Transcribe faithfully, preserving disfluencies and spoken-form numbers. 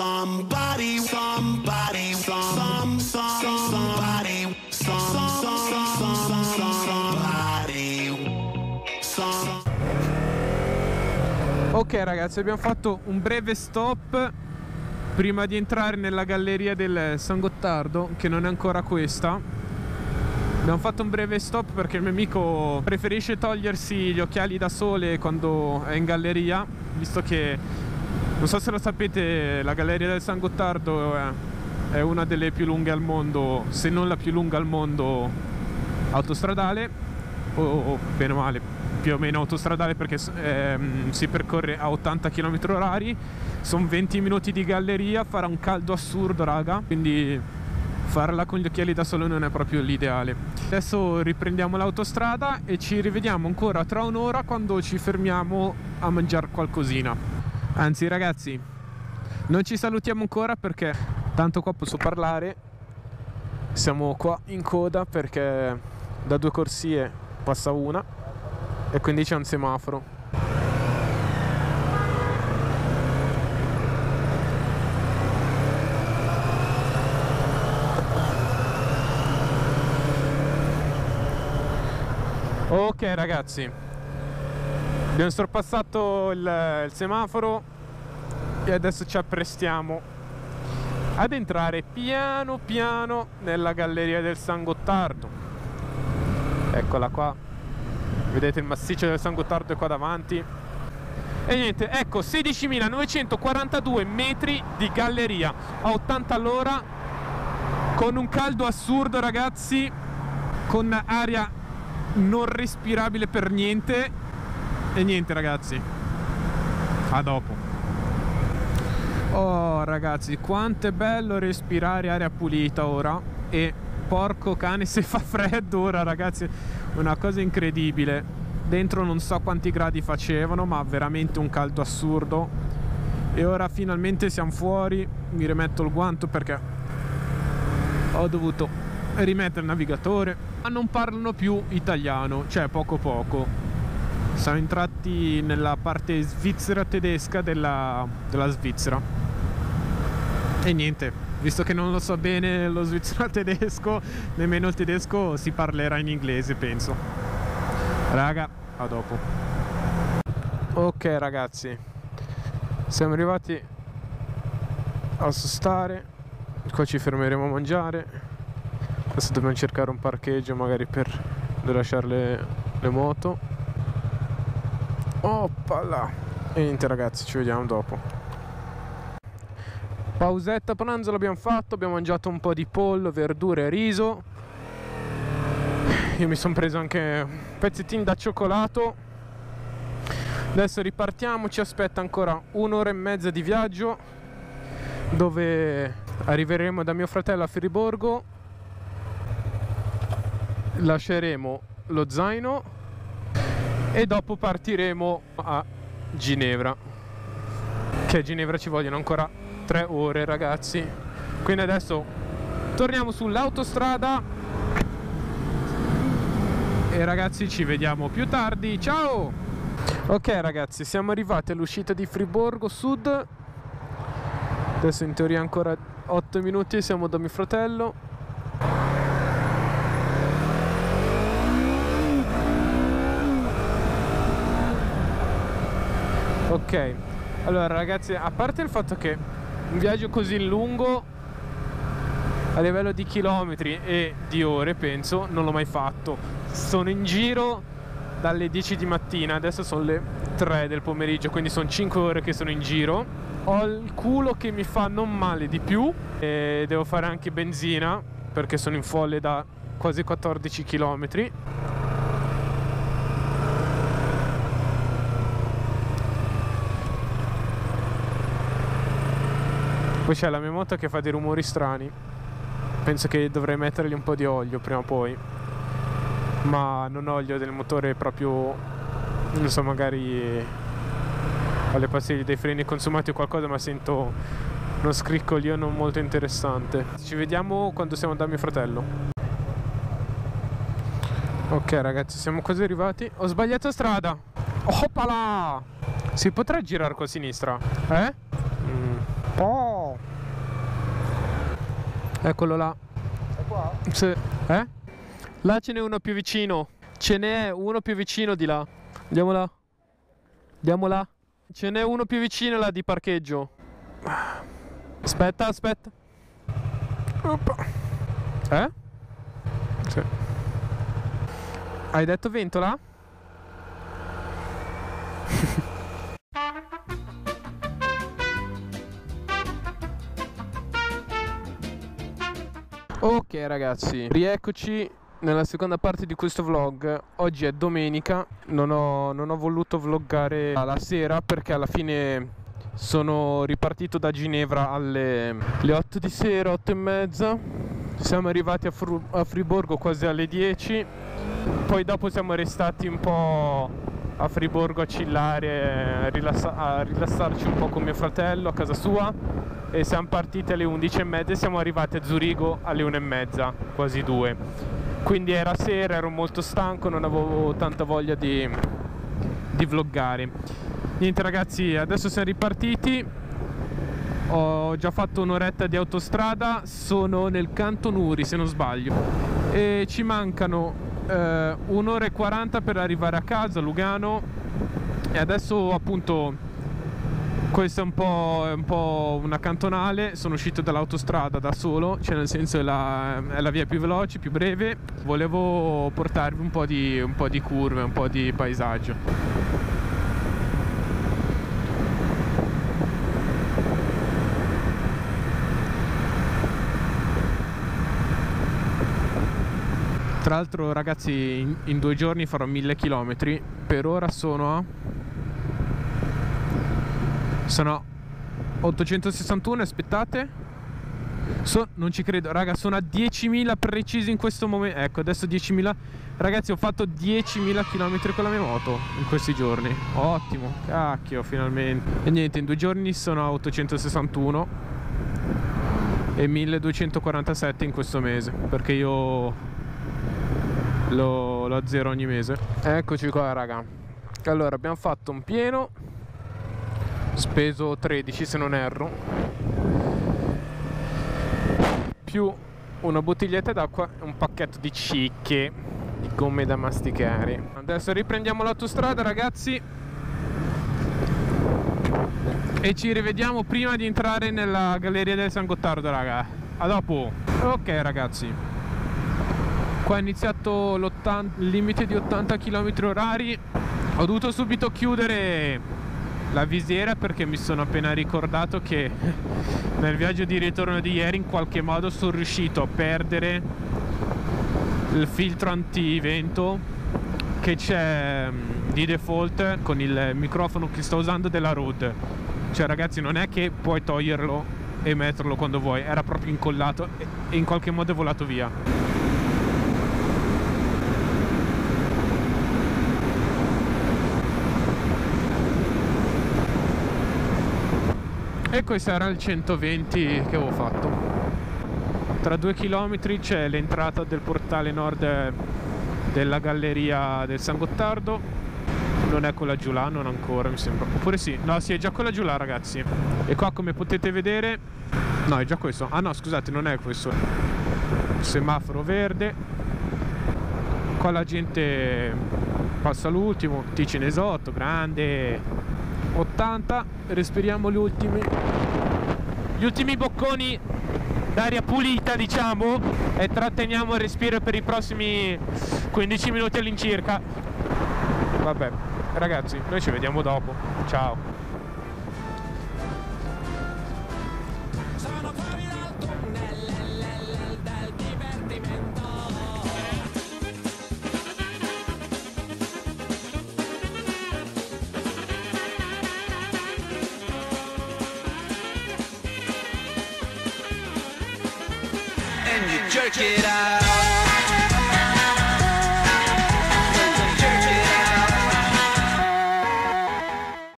somebody, somebody, some, some, somebody, some, some, somebody, some. Ok ragazzi, abbiamo fatto un breve stop prima di entrare nella galleria del San Gottardo, che non è ancora questa. Abbiamo fatto un breve stop perché il mio amico preferisce togliersi gli occhiali da sole quando è in galleria, visto che, non so se lo sapete, la galleria del San Gottardo è, è una delle più lunghe al mondo, se non la più lunga al mondo autostradale, o, o bene o male più o meno autostradale, perché ehm, si percorre a ottanta chilometri orari, sono venti minuti di galleria, farà un caldo assurdo raga, quindi farla con gli occhiali da sole non è proprio l'ideale. Adesso riprendiamo l'autostrada e ci rivediamo ancora tra un'ora quando ci fermiamo a mangiare qualcosina. Anzi ragazzi, non ci salutiamo ancora perché tanto qua posso parlare, siamo qua in coda perché da due corsie passa una e quindi c'è un semaforo. Ok ragazzi, abbiamo sorpassato il, il semaforo e adesso ci apprestiamo ad entrare piano piano nella galleria del San Gottardo. Eccola qua, vedete il massiccio del San Gottardo è qua davanti. E niente, ecco, sedicimilanovecentoquarantadue metri di galleria a ottanta all'ora, con un caldo assurdo ragazzi, con aria non respirabile per niente. E niente ragazzi, a dopo. Oh ragazzi, quanto è bello respirare aria pulita ora. E porco cane se fa freddo ora ragazzi, una cosa incredibile. Dentro non so quanti gradi facevano, ma veramente un caldo assurdo. E ora finalmente siamo fuori. Mi rimetto il guanto perché ho dovuto rimettere il navigatore. Ma non parlano più italiano, cioè poco poco. Siamo entrati nella parte svizzera tedesca della, della Svizzera. E niente, visto che non lo so bene lo svizzero tedesco, nemmeno il tedesco, si parlerà in inglese penso. Raga, a dopo. Ok ragazzi, siamo arrivati a sostare. Qua ci fermeremo a mangiare. Adesso dobbiamo cercare un parcheggio magari per lasciare le, le moto. Oppala. E niente ragazzi, ci vediamo dopo. Pausetta pranzo l'abbiamo fatto, abbiamo mangiato un po' di pollo, verdure e riso. Io mi sono preso anche un pezzettino da cioccolato. Adesso ripartiamo, ci aspetta ancora un'ora e mezza di viaggio, dove arriveremo da mio fratello a Friburgo, lasceremo lo zaino e dopo partiremo a Ginevra, che a Ginevra ci vogliono ancora tre ore ragazzi. Quindi adesso torniamo sull'autostrada e ragazzi ci vediamo più tardi, ciao! Ok ragazzi, siamo arrivati all'uscita di Friburgo Sud. Adesso in teoria ancora otto minuti e siamo da mio fratello. Ok, allora ragazzi, a parte il fatto che un viaggio così lungo a livello di chilometri e di ore penso non l'ho mai fatto. Sono in giro dalle dieci di mattina, adesso sono le tre del pomeriggio, quindi sono cinque ore che sono in giro. Ho il culo che mi fa non male di più e devo fare anche benzina perché sono in folle da quasi quattordici chilometri. Poi c'è la mia moto che fa dei rumori strani. Penso che dovrei mettergli un po' di olio prima o poi, ma non ho olio del motore proprio, non so, magari ho le pastiglie dei freni consumati o qualcosa, ma sento uno scriccolio non molto interessante. Ci vediamo quando siamo da mio fratello. Ok ragazzi, siamo quasi arrivati. Ho sbagliato strada. Oppala! Si potrà girare qua a sinistra? Eh? Mm. Oh. Eccolo là. È qua? Sì. Eh? Là ce n'è uno più vicino. Ce n'è uno più vicino di là. Andiamo là. Andiamo là. Ce n'è uno più vicino là di parcheggio. Aspetta, aspetta. Oppa. Eh? Sì. Hai detto ventola? Ok ragazzi, rieccoci nella seconda parte di questo vlog. Oggi è domenica, non ho, non ho voluto vloggare la sera perché alla fine sono ripartito da Ginevra alle le otto di sera, otto e mezza. Siamo arrivati a, Fru a Friburgo quasi alle dieci. Poi dopo siamo restati un po' a Friburgo a chillare, a, rilassa a rilassarci un po' con mio fratello a casa sua. E siamo partiti alle undici e mezza e siamo arrivati a Zurigo alle una e mezza, quasi due. Quindi era sera, ero molto stanco, non avevo tanta voglia di, di vloggare. Niente ragazzi, adesso siamo ripartiti. Ho già fatto un'oretta di autostrada, sono nel Canton Uri se non sbaglio. E ci mancano eh, un'ora e quaranta per arrivare a casa, Lugano. E adesso appunto... Questa è un po', è un po' una cantonale, sono uscito dall'autostrada da solo, cioè nel senso è la, è la via più veloce, più breve. Volevo portarvi un po' di, un po' di curve, un po' di paesaggio. Tra l'altro ragazzi in, in due giorni farò mille chilometri, per ora sono a... Sono ottocentosessantuno, aspettate. So, non ci credo, raga, sono a diecimila precisi in questo momento. Ecco, adesso diecimila. Ragazzi, ho fatto diecimila chilometri con la mia moto in questi giorni. Ottimo, cacchio, finalmente. E niente, in due giorni sono a ottocentosessantuno e milleduecentoquarantasette in questo mese, perché io lo, lo azzero ogni mese. Eccoci qua, raga. Allora, abbiamo fatto un pieno, speso tredici se non erro, più una bottiglietta d'acqua e un pacchetto di cicche, di gomme da masticare. Adesso riprendiamo l'autostrada ragazzi e ci rivediamo prima di entrare nella galleria del San Gottardo, raga. A dopo. Ok ragazzi, qua è iniziato il limite di ottanta chilometri orari. Ho dovuto subito chiudere la visiera perché mi sono appena ricordato che nel viaggio di ritorno di ieri in qualche modo sono riuscito a perdere il filtro antivento che c'è di default con il microfono che sto usando della Rode. Cioè ragazzi, non è che puoi toglierlo e metterlo quando vuoi, era proprio incollato e in qualche modo è volato via. E questo era il centoventi che avevo fatto. Tra due chilometri c'è l'entrata del portale nord della galleria del San Gottardo. Non è quella giù là, non ancora mi sembra. Oppure sì, no sì, è già quella giù là ragazzi. E qua come potete vedere, no è già questo. Ah no scusate, non è questo. Semaforo verde. Qua la gente passa l'ultimo, Ticino Esotto, grande. ottanta, respiriamo gli ultimi gli ultimi bocconi d'aria pulita diciamo e tratteniamo il respiro per i prossimi quindici minuti all'incirca. Vabbè ragazzi, noi ci vediamo dopo, ciao. Jerk it out.